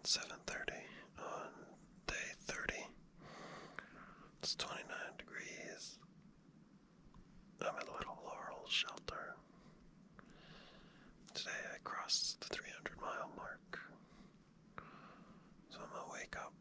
7:30 on day 30. It's 29 degrees. I'm at Little Laurel Shelter. Today I crossed the 300-mile mark. So I'm gonna wake up.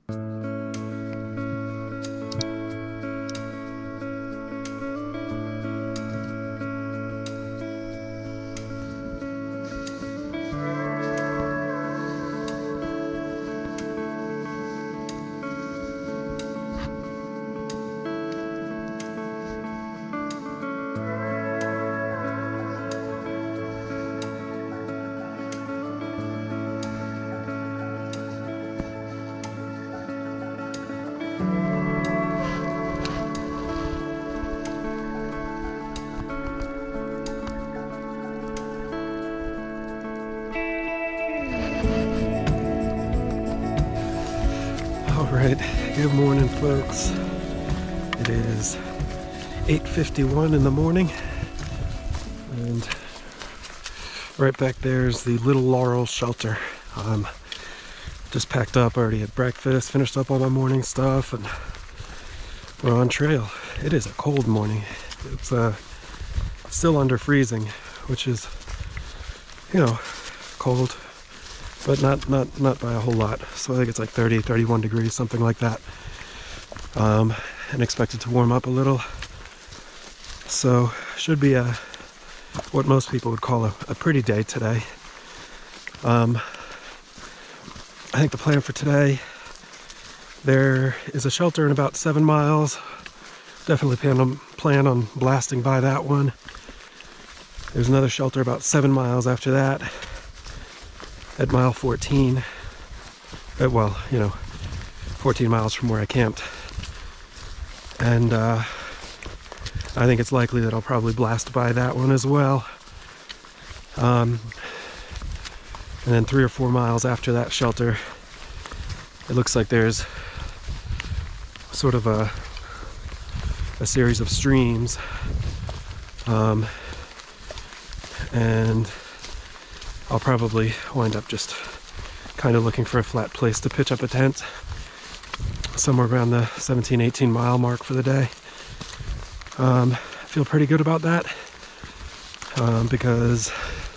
Alright, good morning folks. It is 8:51 in the morning and right back there is the Little Laurel Shelter. Just packed up, already had breakfast, finished up all my morning stuff, and we're on trail. It is a cold morning. It's still under freezing, which is, you know, cold. But not by a whole lot. So I think it's like 30, 31 degrees, something like that. And expected to warm up a little. So should be what most people would call a pretty day today. I think the plan for today, there is a shelter in about 7 miles. Definitely plan on blasting by that one. There's another shelter about 7 miles after that. At mile 14, well, you know, 14 miles from where I camped. And I think it's likely that I'll probably blast by that one as well. And then 3 or 4 miles after that shelter, it looks like there's sort of a series of streams. And I'll probably wind up just kind of looking for a flat place to pitch up a tent somewhere around the 17, 18 mile mark for the day. I feel pretty good about that because,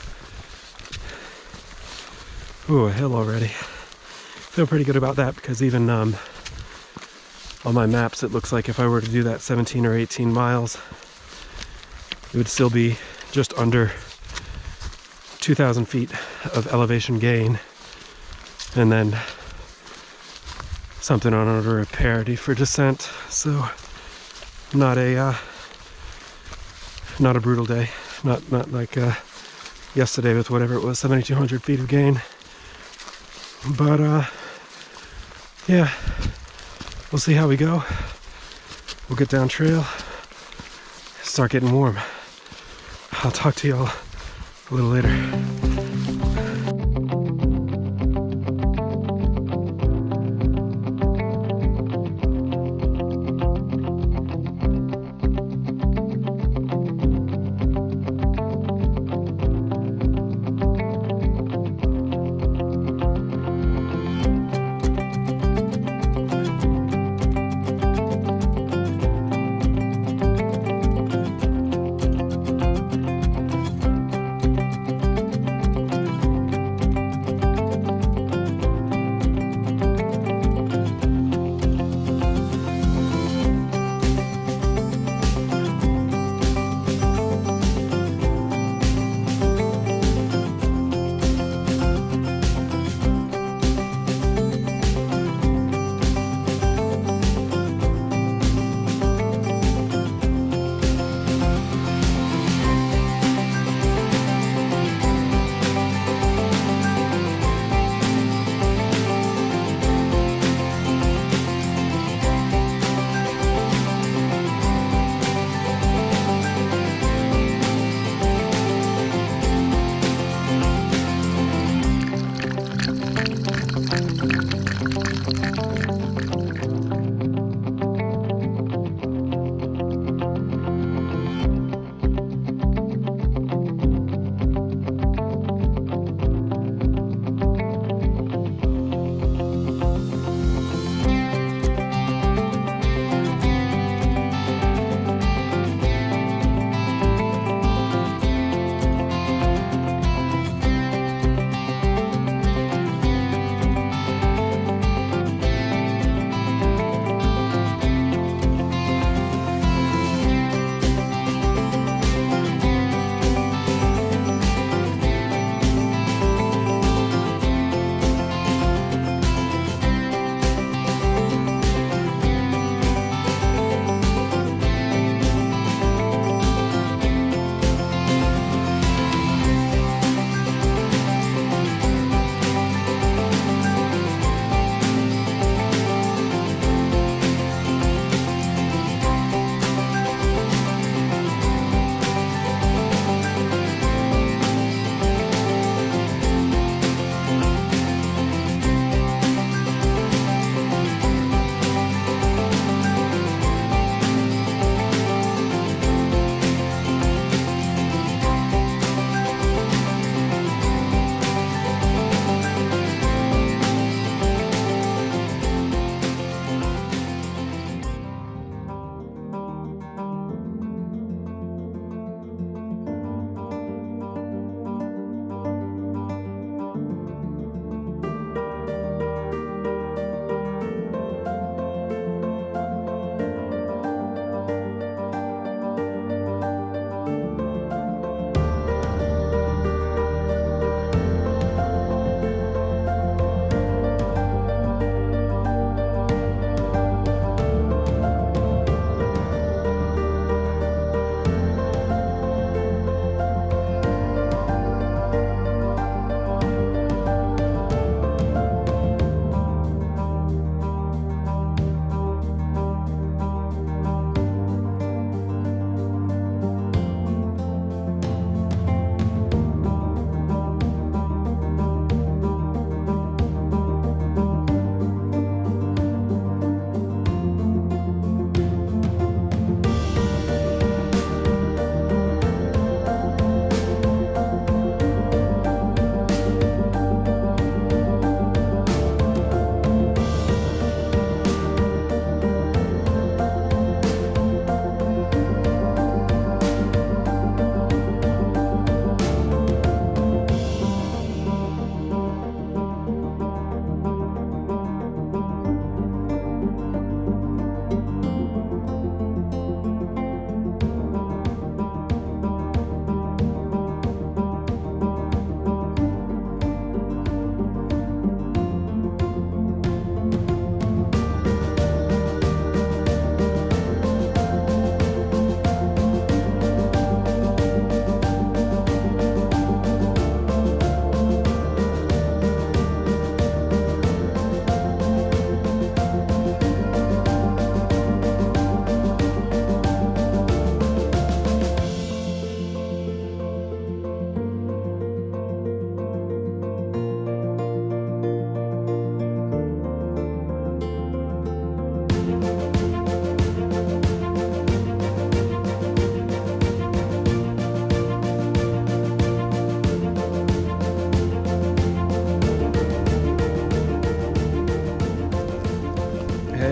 ooh, a hill already. Feel pretty good about that because even on my maps it looks like if I were to do that 17 or 18 miles, it would still be just under 2,000 feet of elevation gain, and then something on order of parity for descent. So not a brutal day, not like yesterday with whatever it was, 7,200 feet of gain. But yeah, we'll see how we go. We'll get down trail, start getting warm. I'll talk to y'all a little later.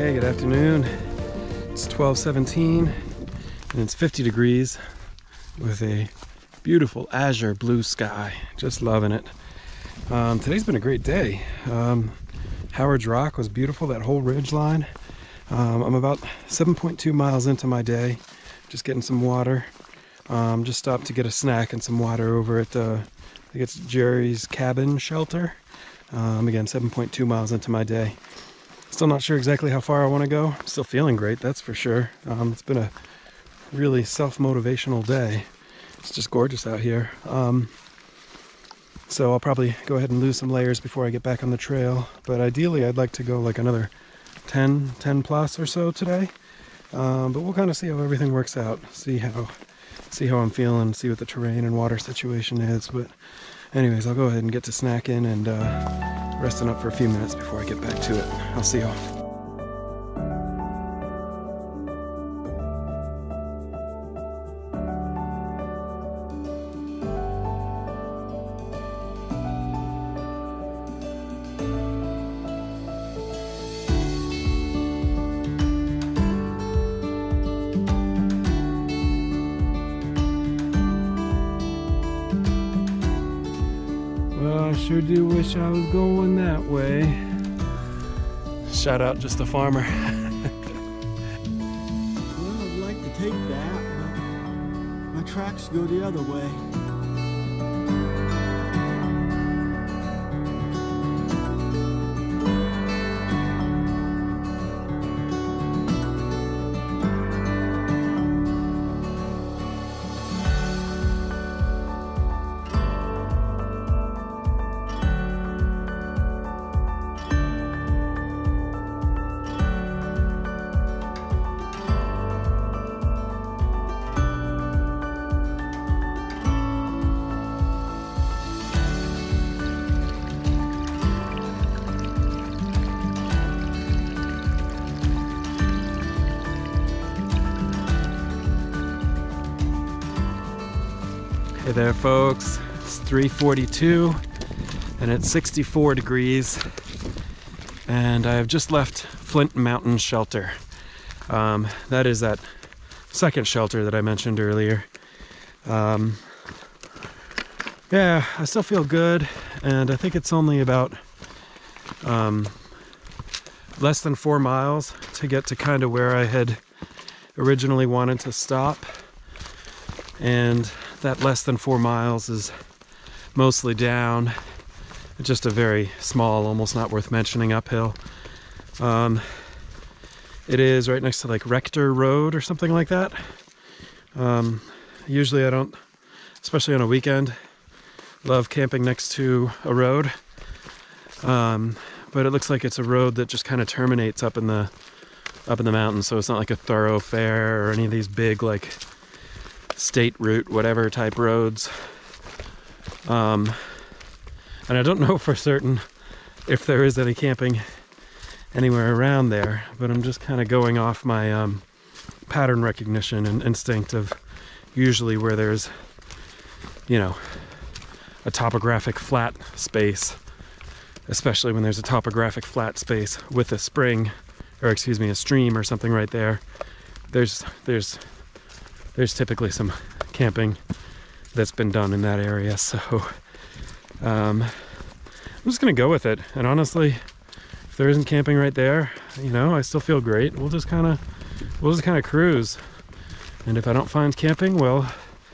Hey, good afternoon. It's 12:17 and it's 50 degrees with a beautiful azure blue sky. Just loving it. Today's been a great day. Howard's Rock was beautiful, that whole ridge line. I'm about 7.2 miles into my day, just getting some water. Just stopped to get a snack and some water over at I think it's Jerry's Cabin Shelter. Again, 7.2 miles into my day. Still not sure exactly how far I want to go. Still feeling great, that's for sure. It's been a really self-motivational day. It's just gorgeous out here. So I'll probably go ahead and lose some layers before I get back on the trail. But ideally, I'd like to go like another 10 plus or so today. But we'll kind of see how everything works out. See how I'm feeling, see what the terrain and water situation is. But anyways, I'll go ahead and get to snacking and resting up for a few minutes before I get back to it. I'll see y'all. I sure do wish I was going that way. Shout out Just a Farmer. Well, I'd like to take that, but my tracks go the other way. Hey there folks, it's 3:42 and it's 64 degrees and I have just left Flint Mountain Shelter. That is that second shelter that I mentioned earlier. Yeah, I still feel good and I think it's only about less than 4 miles to get to kind of where I had originally wanted to stop. And that less than 4 miles is mostly down, just a very small, almost not worth mentioning uphill. It is right next to like Rector Road or something like that. Usually I don't, especially on a weekend, love camping next to a road. But it looks like it's a road that just kind of terminates up in the mountains, so it's not like a thoroughfare or any of these big like state route, whatever type roads. And I don't know for certain if there is any camping anywhere around there, but I'm just kind of going off my pattern recognition and instinct of usually where there's, you know, a topographic flat space, especially when there's a topographic flat space with a spring, or excuse me, a stream or something right there, there's typically some camping that's been done in that area. So I'm just gonna go with it. And honestly, if there isn't camping right there, you know, I still feel great. We'll just kind of cruise. And if I don't find camping, well,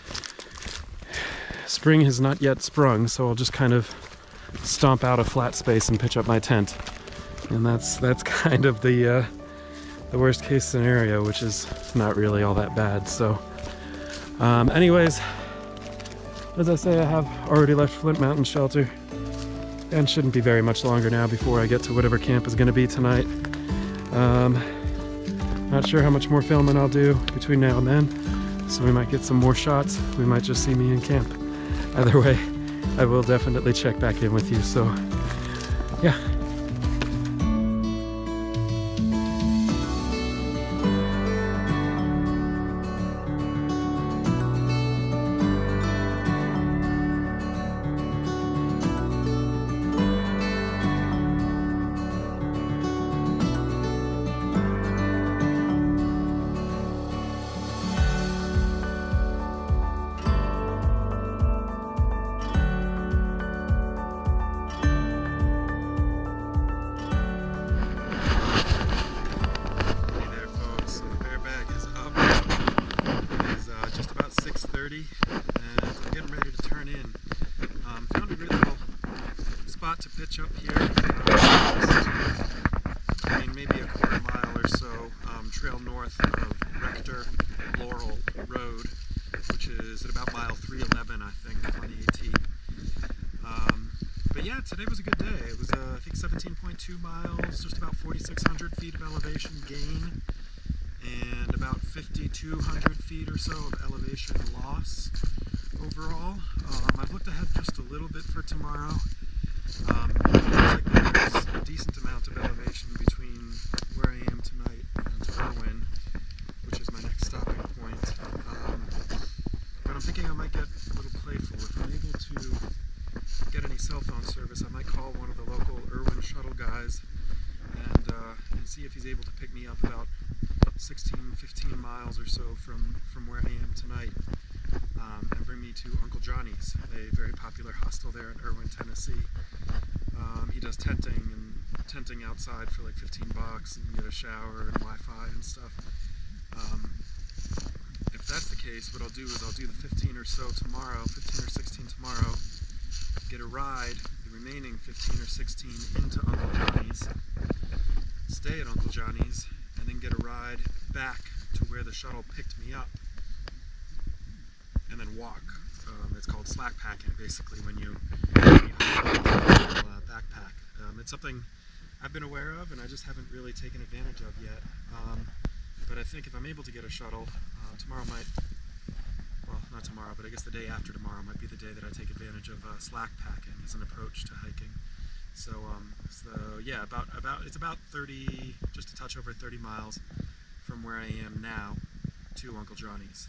spring has not yet sprung, so I'll just kind of stomp out a flat space and pitch up my tent. And that's kind of the worst case scenario, which is not really all that bad. So anyways, as I say, I have already left Flint Mountain Shelter and shouldn't be very much longer now before I get to whatever camp is going to be tonight. Not sure how much more filming I'll do between now and then, so we might get some more shots. We might just see me in camp. Either way, I will definitely check back in with you. So yeah. spot to pitch up here. I mean, maybe a quarter mile or so trail north of Rector Laurel Road, which is at about mile 311, I think, on the AT. But yeah, today was a good day. It was, I think, 17.2 miles, just about 4,600 feet of elevation gain, and about 5,200 feet or so of elevation loss overall. I've looked ahead just a little bit for tomorrow. It looks like there's a decent amount of elevation between where I am tonight and Irwin, which is my next stopping point. But I'm thinking I might get a little playful. If I'm able to get any cell phone service, I might call one of the local Irwin shuttle guys and see if he's able to pick me up about 15 miles or so from where I am tonight, and bring me to Uncle Johnny's, a very popular hostel there in Irwin, Tennessee. He does tenting outside for like $15, and you get a shower and Wi-Fi and stuff. If that's the case, what I'll do is I'll do the 15 or 16 tomorrow, get a ride, the remaining 15 or 16 into Uncle Johnny's, stay at Uncle Johnny's, and then get a ride back to where the shuttle picked me up, and then walk. It's called slack packing, basically, when you backpack. It's something I've been aware of, and I just haven't really taken advantage of yet. But I think if I'm able to get a shuttle, tomorrow might, well, not tomorrow, but I guess the day after tomorrow might be the day that I take advantage of slack packing as an approach to hiking. So yeah, it's about 30, just a touch over 30 miles from where I am now to Uncle Johnny's.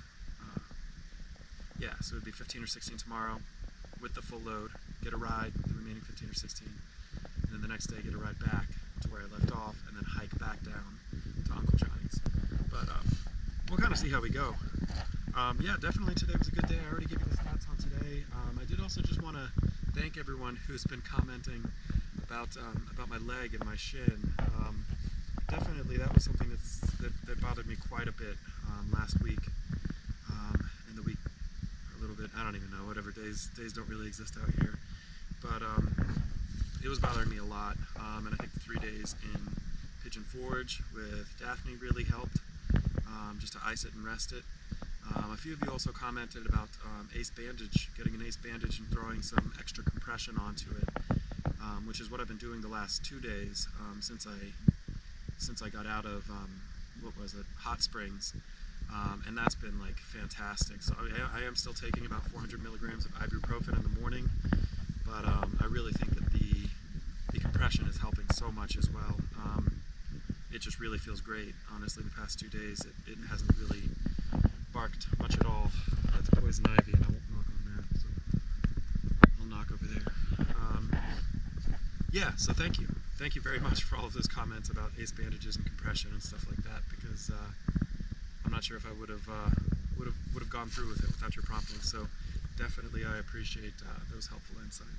Yeah, so it would be 15 or 16 tomorrow with the full load, get a ride, the remaining 15 or 16, and then the next day get a ride back to where I left off, and then hike back down to Uncle Johnny's. But we'll kind of see how we go. Yeah, definitely today was a good day. I already gave you the stats on today. I did also just want to thank everyone who's been commenting about my leg and my shin. Definitely that was something that bothered me quite a bit last week, and the week a little bit, I don't even know, whatever, days don't really exist out here, but it was bothering me a lot, and I think the 3 days in Pigeon Forge with Daphne really helped, just to ice it and rest it. A few of you also commented about Ace Bandage, getting an Ace Bandage and throwing some extra compression onto it, which is what I've been doing the last 2 days since I got out of Hot Springs, and that's been like fantastic. So I am still taking about 400 milligrams of ibuprofen in the morning, but I really think that the compression is helping so much as well. It just really feels great. Honestly, the past 2 days it hasn't really barked much at all. That's poison ivy, and I won't knock on that, so I'll knock over there. Yeah, so thank you. Thank you very much for all of those comments about Ace Bandages and compression and stuff like that, because I'm not sure if I would have gone through with it without your prompting. So definitely I appreciate those helpful insights.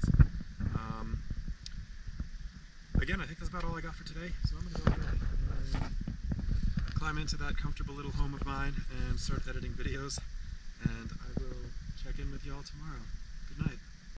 Again, I think that's about all I got for today. So I'm going to go ahead and climb into that comfortable little home of mine and start editing videos. And I will check in with y'all tomorrow. Good night.